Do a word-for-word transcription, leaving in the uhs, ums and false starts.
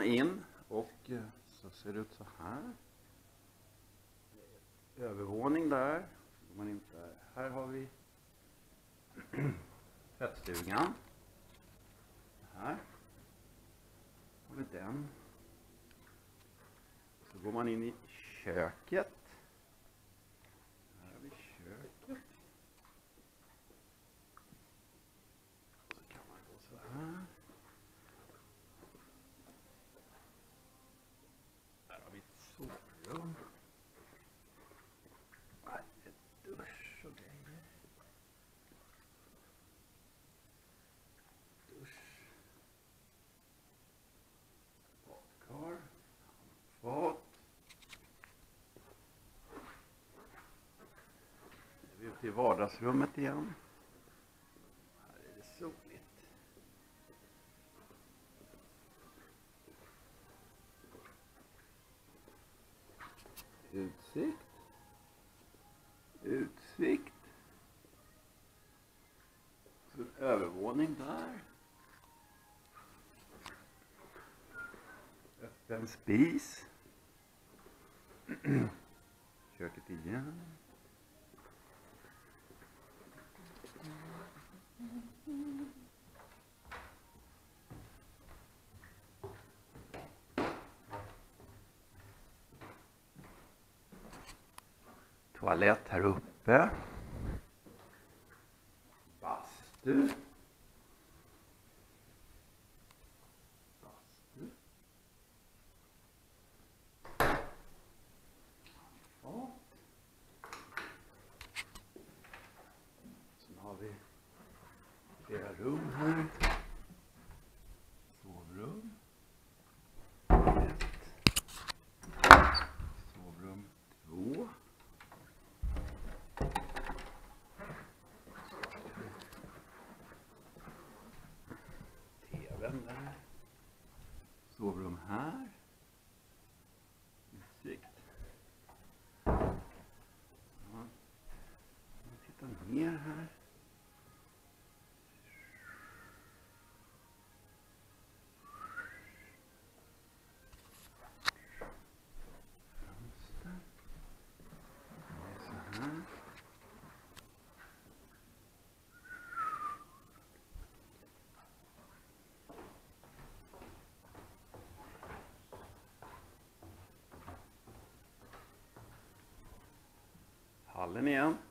in och så ser det ut så här. Övervåning där. Så går man in där. Här har vi tvättstugan. Här har vi den. Så går man in i köket. Här har vi köket. Så kan man gå så här. Här har vi ett sovrum. Här är dusch och grejer. Dusch. Badkar. Fat. Nu är vi ute i vardagsrummet igen. Här är det soligt. Utsikt. Utsikt. Så en övervåning där. Öppen spis. Köket igen. Toalett här uppe. Bastu. Bastu. Ja. Sen har vi flera rum här. Sovrum. Ett. Sovrum två. TVn där. Sovrum här. Utsikt. Ja. Titta ner här. Fönster. Det är så här. Hallen igen.